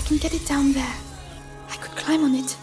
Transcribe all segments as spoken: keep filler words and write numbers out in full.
can get it down there. I could climb on it.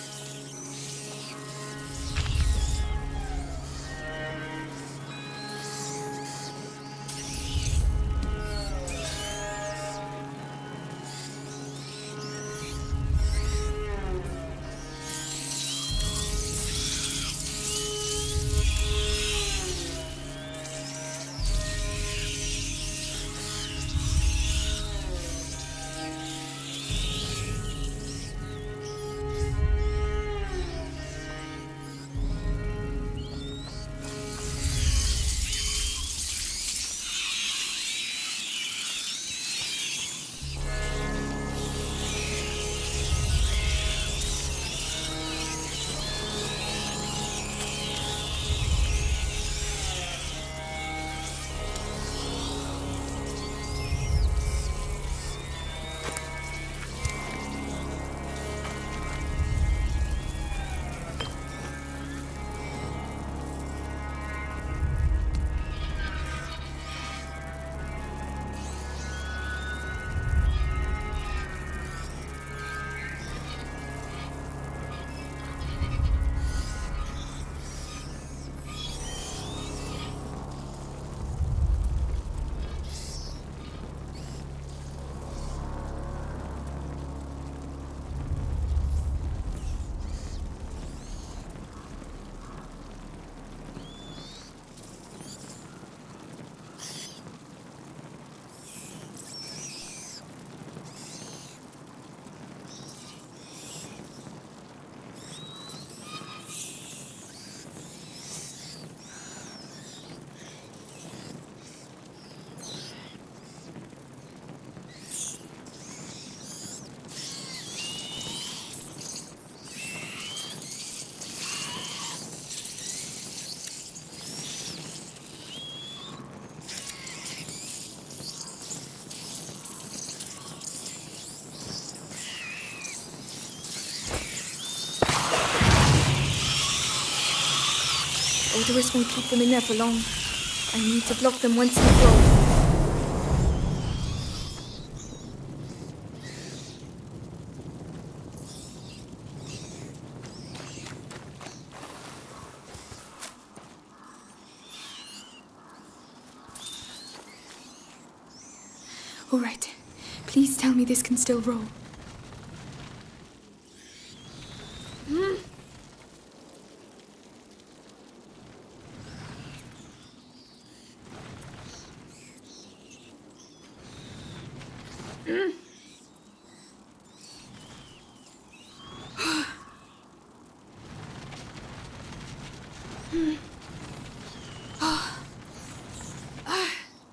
Odorous won't keep them in there for long. I need to block them once and for all. All right. Please tell me this can still roll. Mm. Mm. mm. Oh. Ah.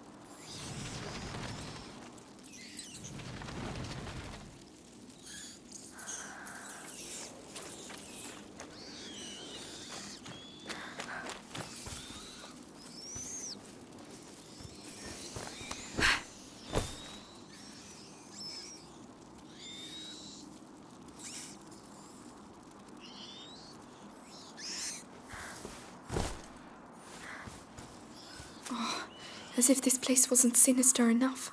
Oh, as if this place wasn't sinister enough.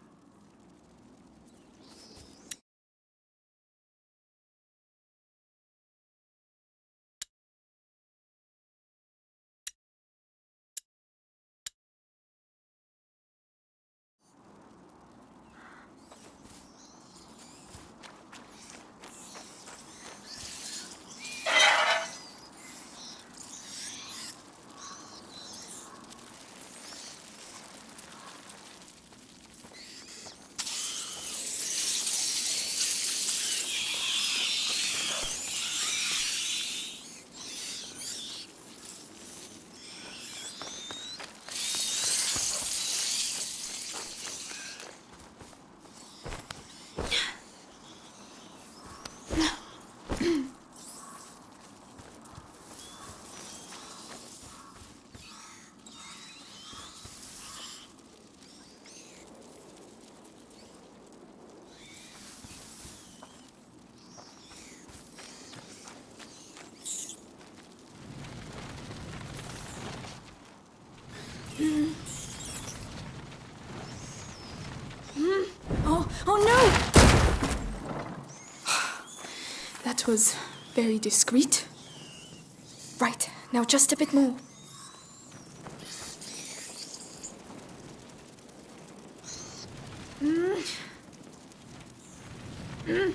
Mm. Mm. Oh, oh no! That was very discreet. Right, now just a bit more. Mm. Mm.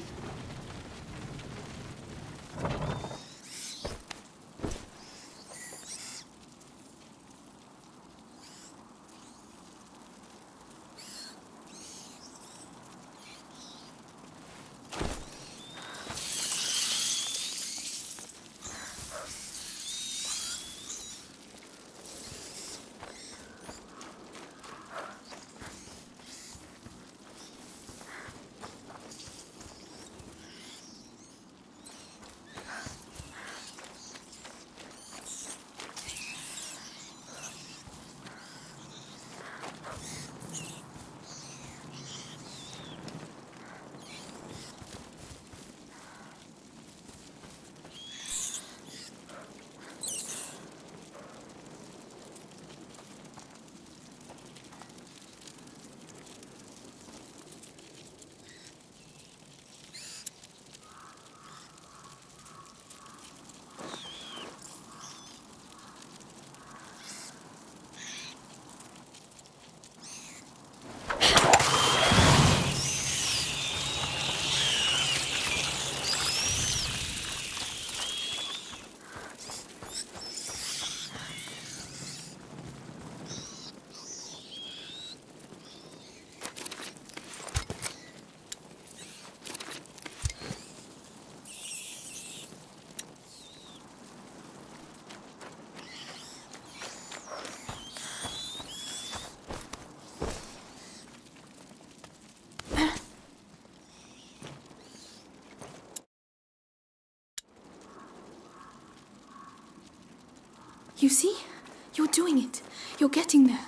You see? You're doing it. You're getting there.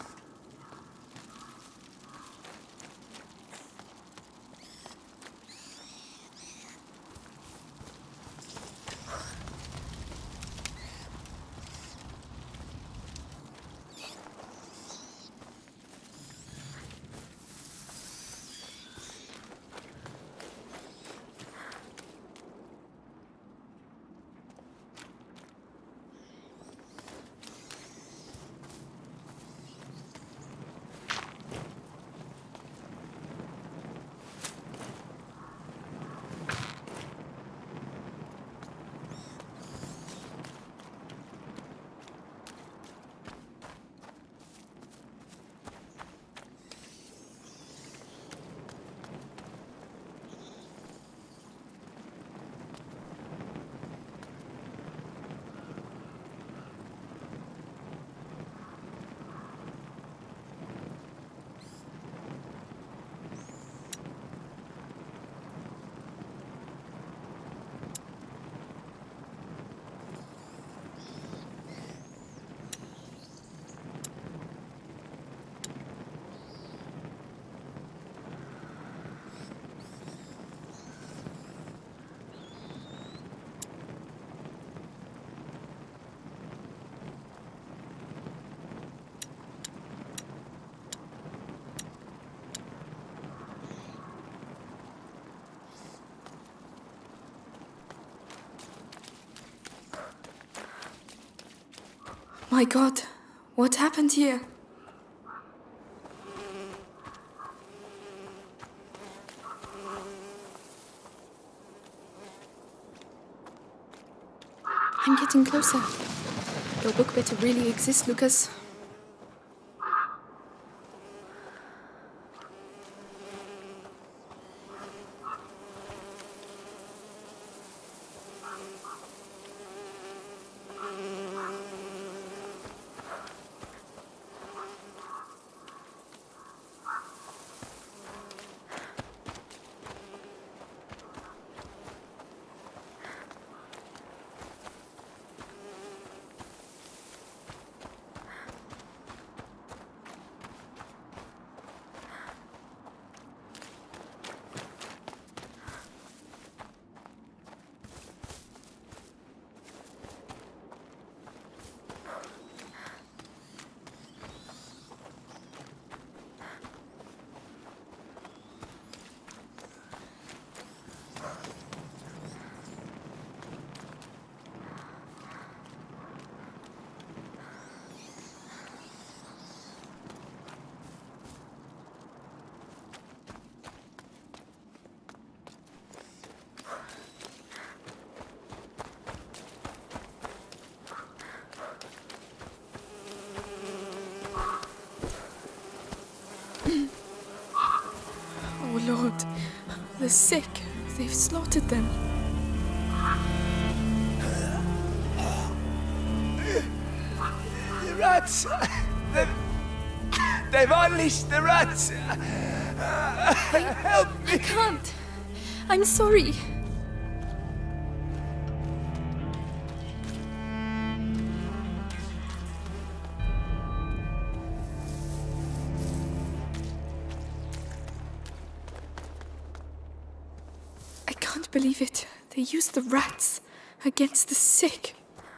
My God, what happened here? I'm getting closer. Your book better really exist, Lucas. The sick. They've slaughtered them. The rats! They've, they've unleashed the rats! Help me! I can't. I'm sorry. I can't believe it. They used the rats against the sick.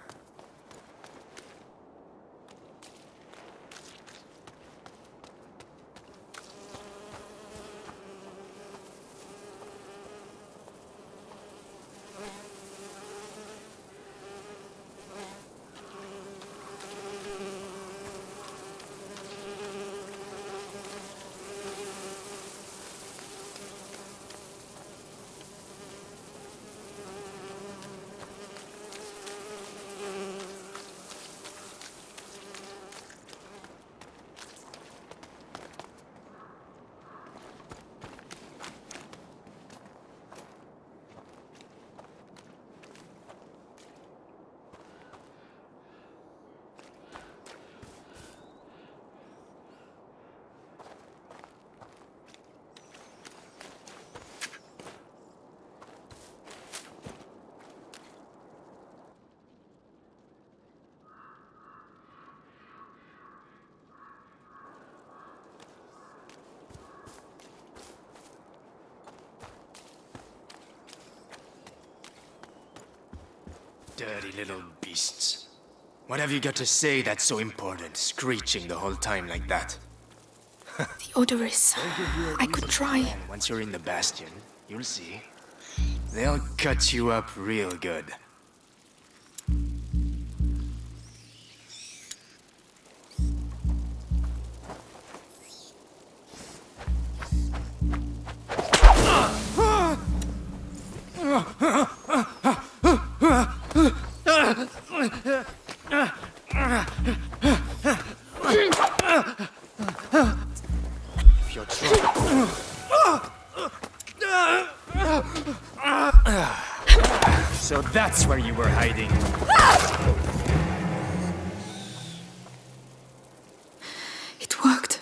Dirty little beasts. What have you got to say that's so important, screeching the whole time like that? The odorous. I could try. And once you're in the Bastion, you'll see. They'll cut you up real good. So that's where you were hiding. It worked.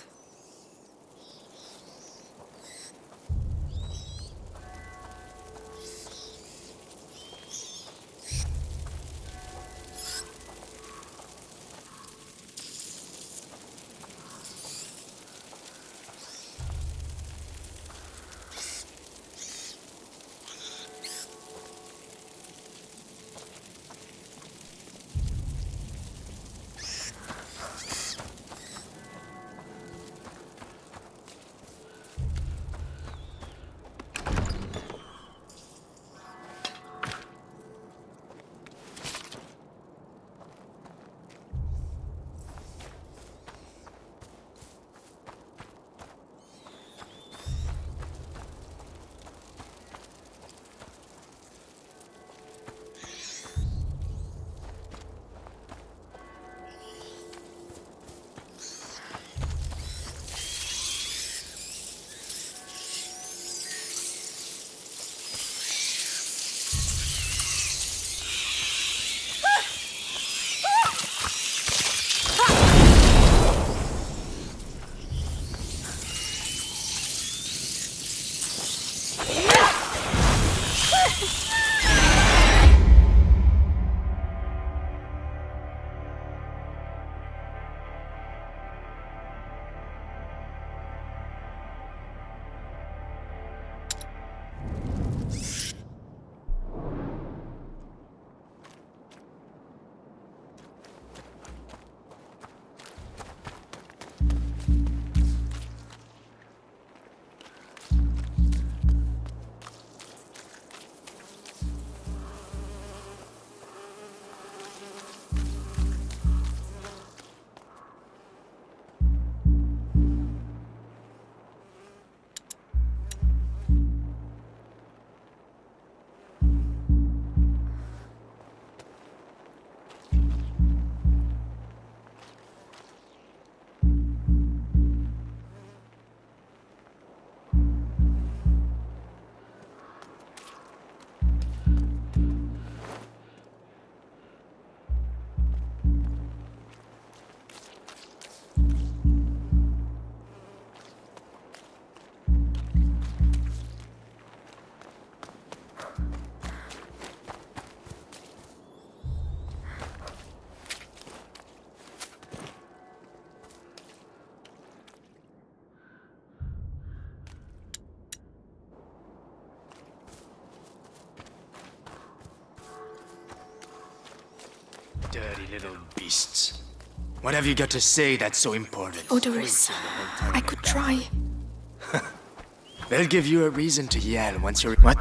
Little beasts. What have you got to say that's so important? Odoris, I could try. They'll give you a reason to yell once you're... What?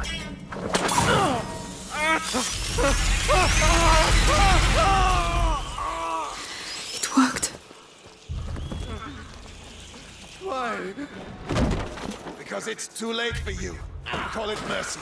It worked. Why? Because it's too late for you. Call it mercy.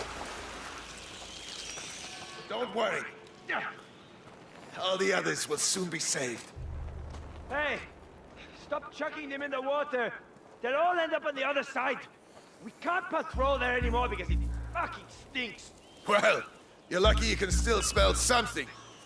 Don't worry. All the others will soon be saved. Hey! Stop chucking them in the water! They'll all end up on the other side! We can't patrol there anymore because it fucking stinks! Well, you're lucky you can still smell something.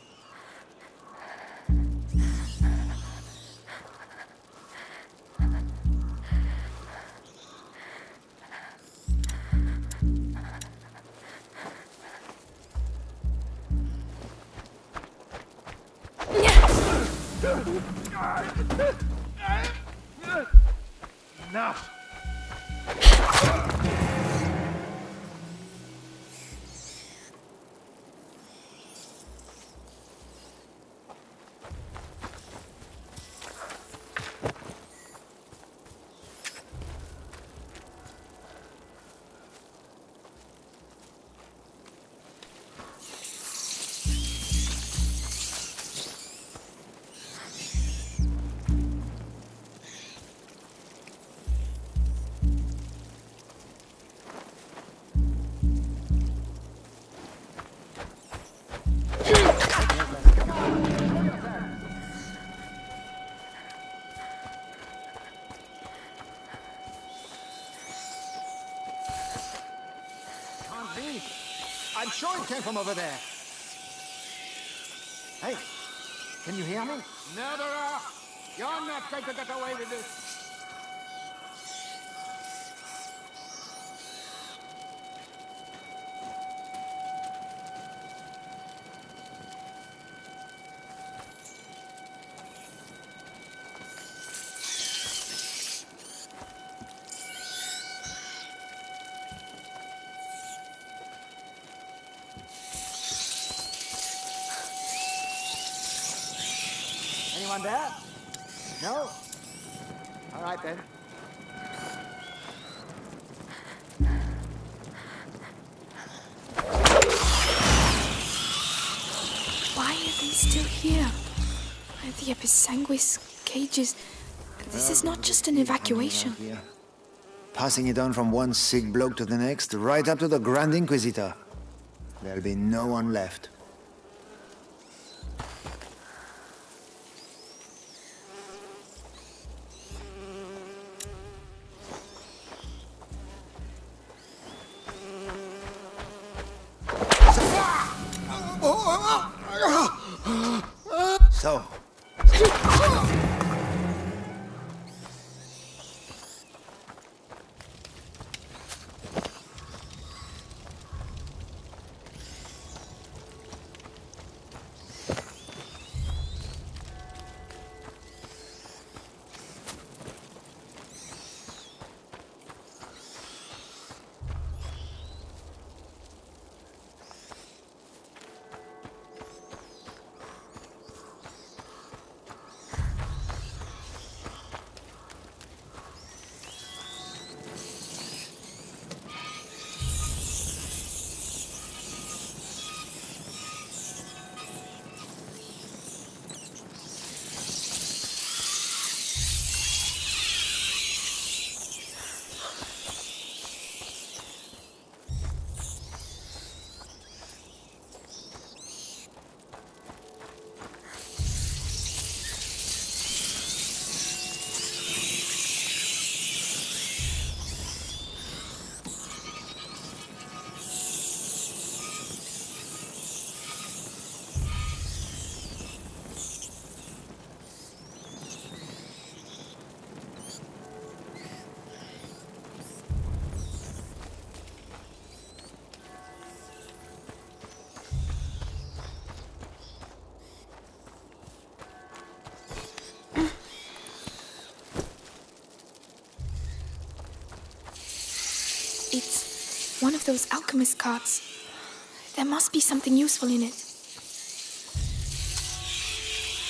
Enough! I'm sure it came from over there. Hey, can you hear me? Murderer! You're not going to get away with this! Anyone there? No? All right then. Why are they still here? The Episanguis cages. This is not just an evacuation. Passing it on from one sick bloke to the next, right up to the Grand Inquisitor. There'll be no one left. So. It's one of those alchemist carts. There must be something useful in it.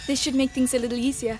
This should make things a little easier.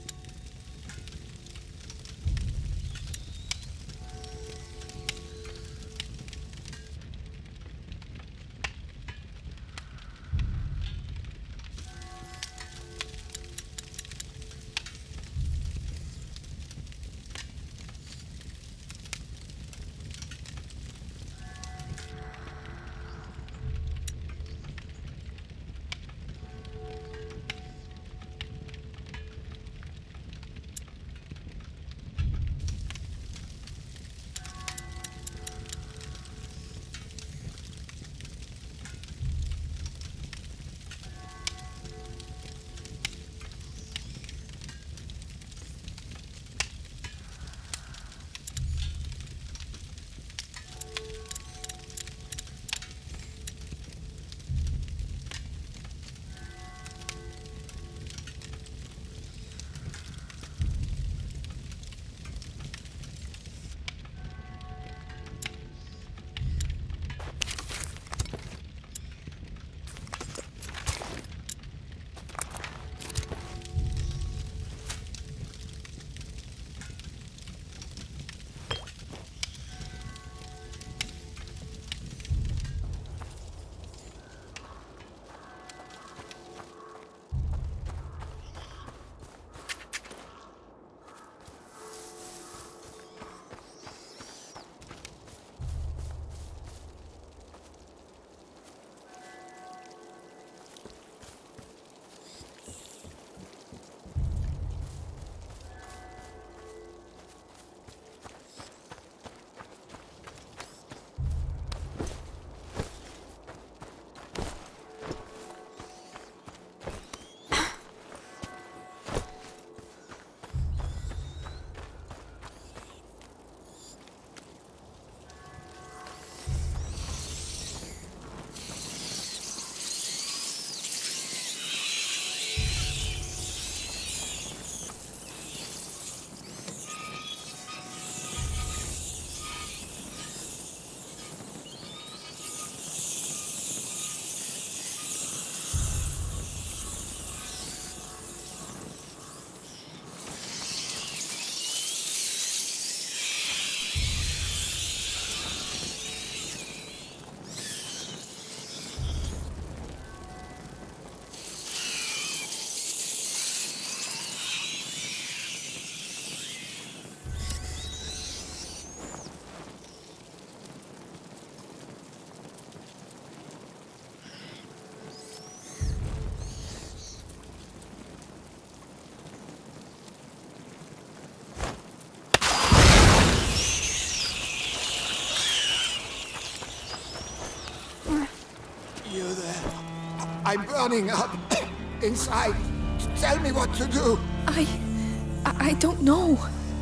I'm burning up inside. Tell me what to do. I... I, I don't know.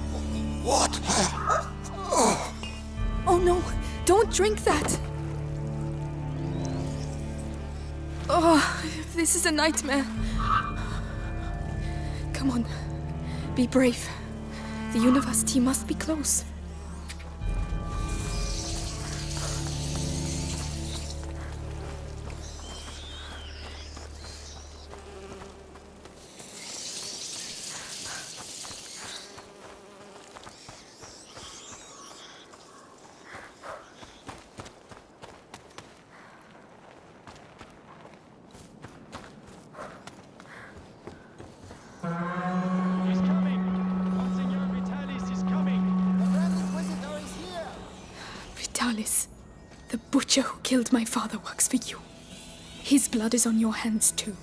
What? Oh. Oh no, don't drink that. Oh, this is a nightmare. Come on, be brave. The university must be close. The butcher who killed my father works for you. His blood is on your hands too.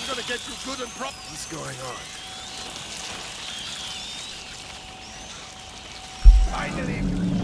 gonna get you good and proper. What's going on? Finally!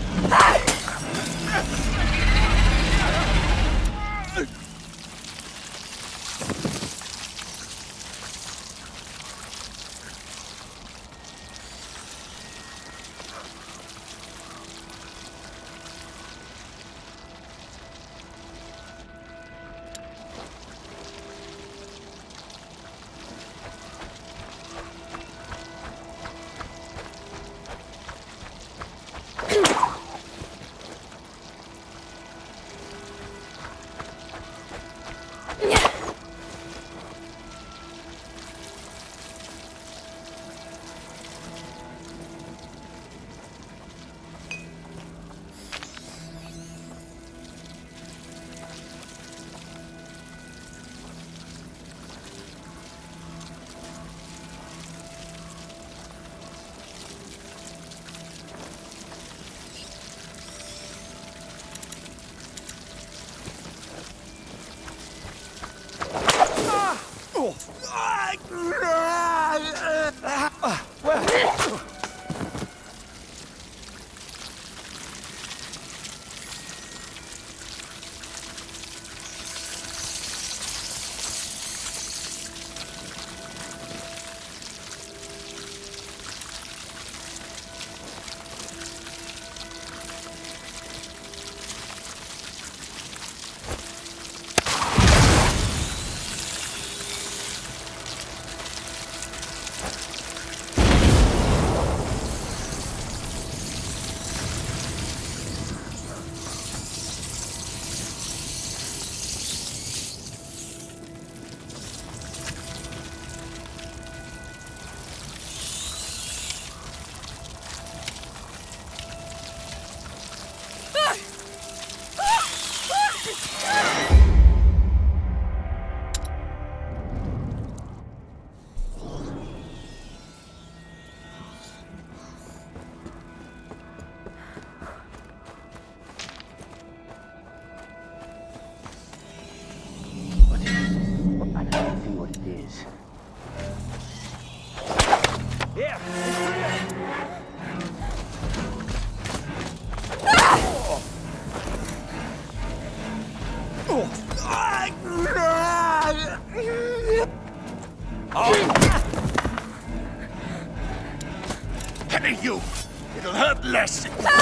Hey, you! It'll hurt less!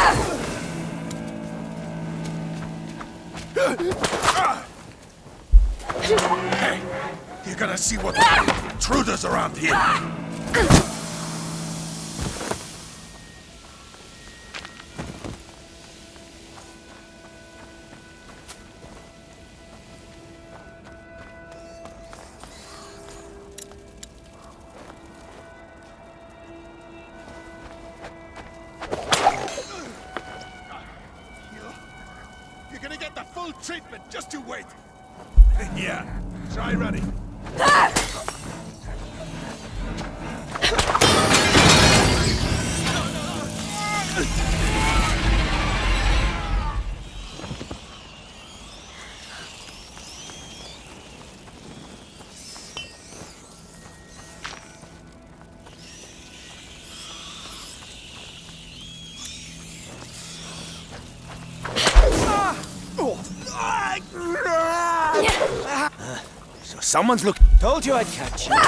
Hey! You're gonna see what intruders around here! Treatment, just you wait. Yeah, try running. So someone's looking. Told you I'd catch you.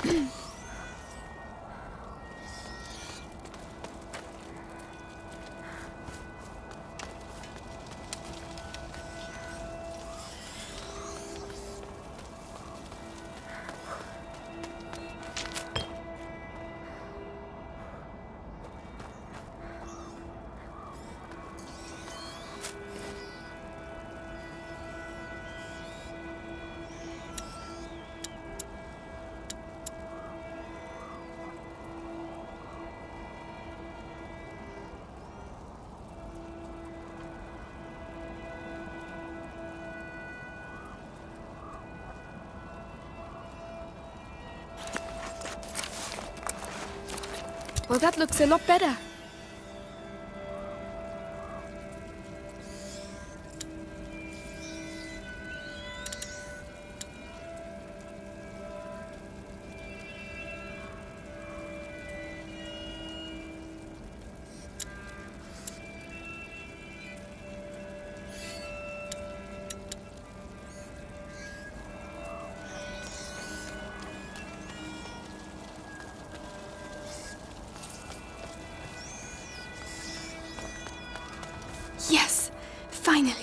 Well, that looks a lot better. Yes, finally.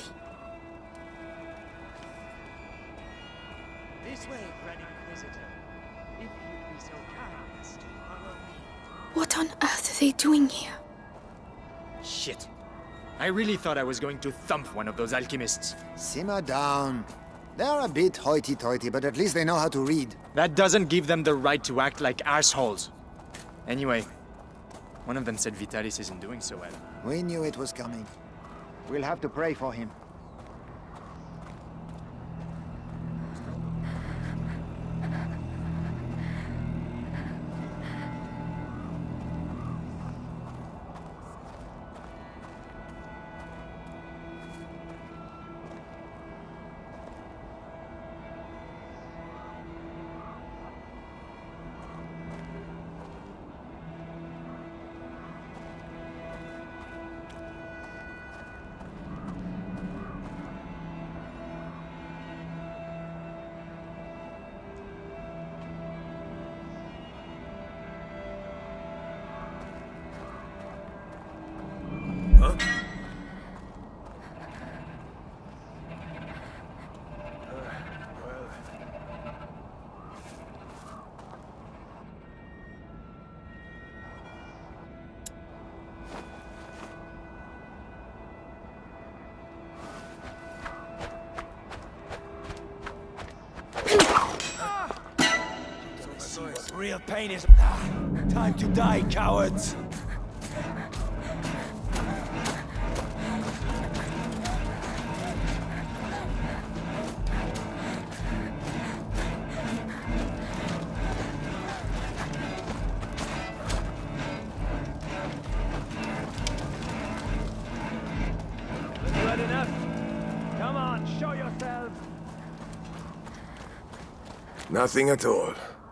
This way, Grand Inquisitor. If you'd be so kind as to follow me. What on earth are they doing here? Shit. I really thought I was going to thump one of those alchemists. Simmer down. They're a bit hoity-toity, but at least they know how to read. That doesn't give them the right to act like arseholes. Anyway, one of them said Vitalis isn't doing so well. We knew it was coming. We'll have to pray for him. Real pain is... Ah, time to die, cowards! Good enough. Come on, show yourselves! Nothing at all.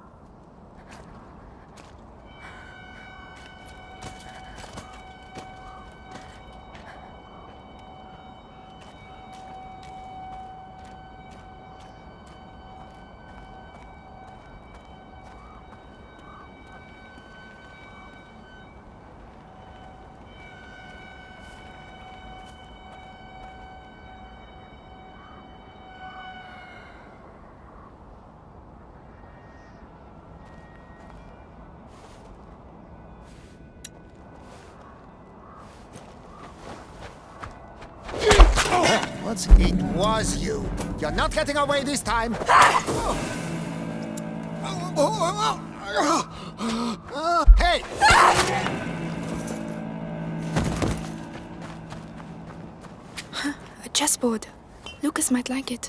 What's it was you? You're not getting away this time! Hey! A chessboard. Lucas might like it.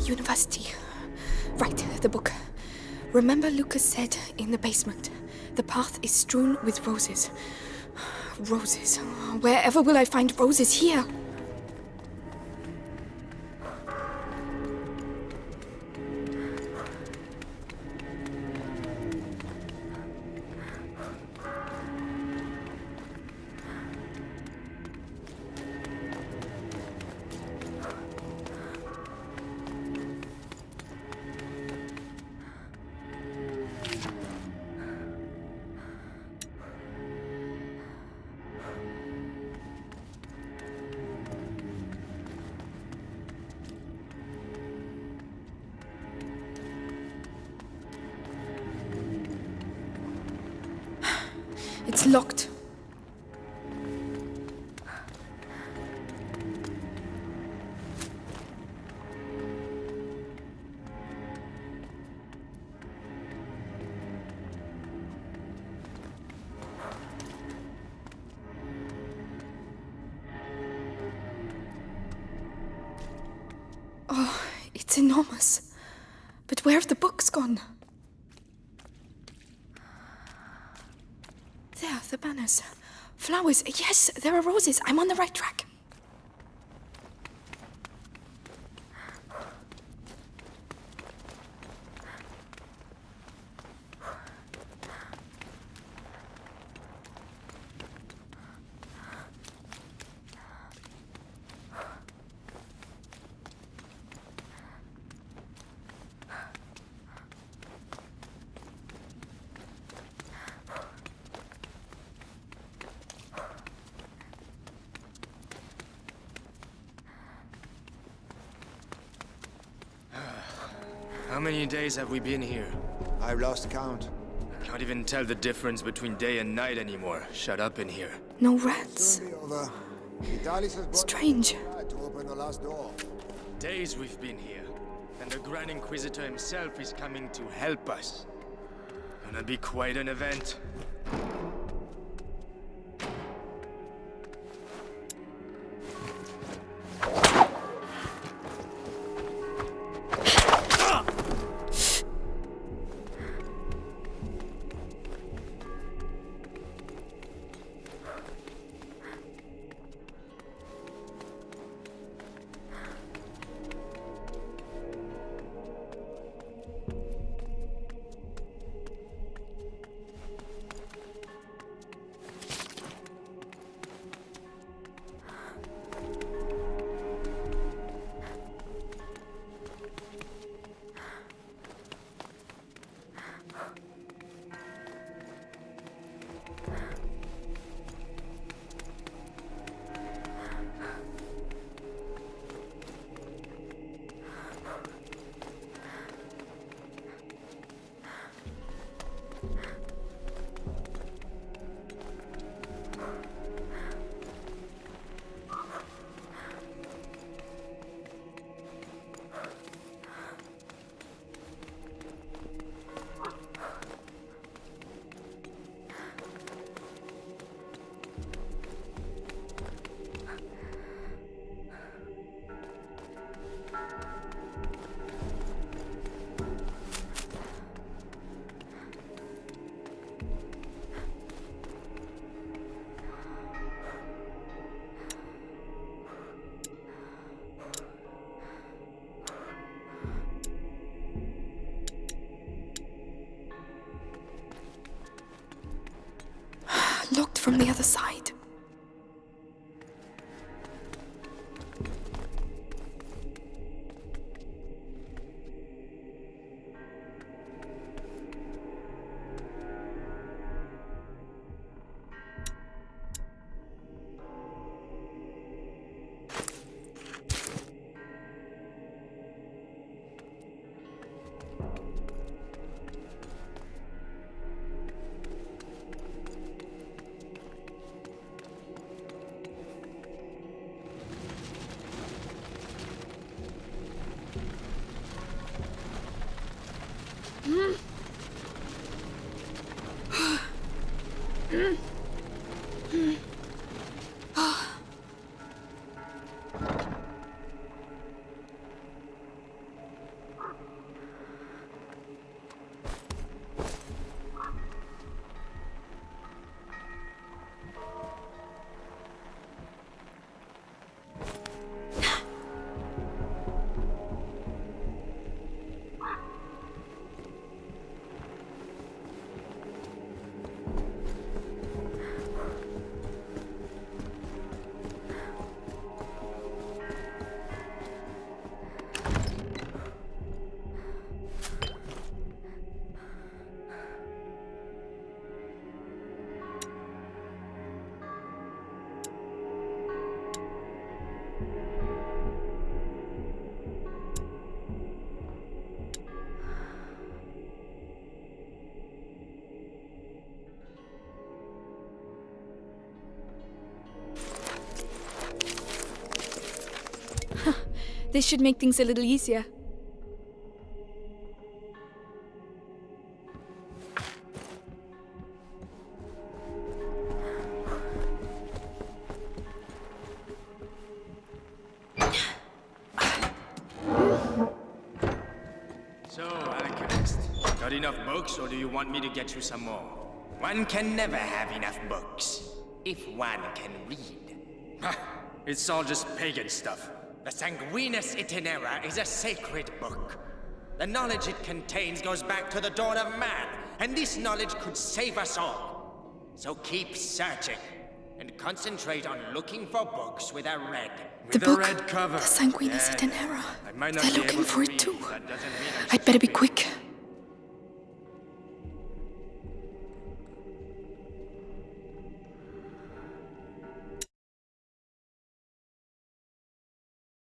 university. Right, the book. Remember Lucas said in the basement, the path is strewn with roses. Roses. Wherever will I find roses here? It's locked. Oh, it's enormous. But where have the books gone? There, the banners. Flowers. Yes, there are roses. I'm on the right track. How many days have we been here? I've lost count. Can't even tell the difference between day and night anymore. Shut up in here. No rats. Soon be over. Vitalis has brought Strange. to open the last door. Days we've been here, and the Grand Inquisitor himself is coming to help us. Gonna be quite an event. Locked from the other side. This should make things a little easier. So, Alchemist, got enough books, or do you want me to get you some more? One can never have enough books, if one can read. Ha! It's all just pagan stuff. The Sanguinus Itinera is a sacred book. The knowledge it contains goes back to the dawn of man, and this knowledge could save us all. So keep searching, and concentrate on looking for books with a red. The With book, a red cover. the Sanguinus Yeah, Itinera. I might not They're be looking able for to it too. read, that doesn't mean I'm I'd better be quick.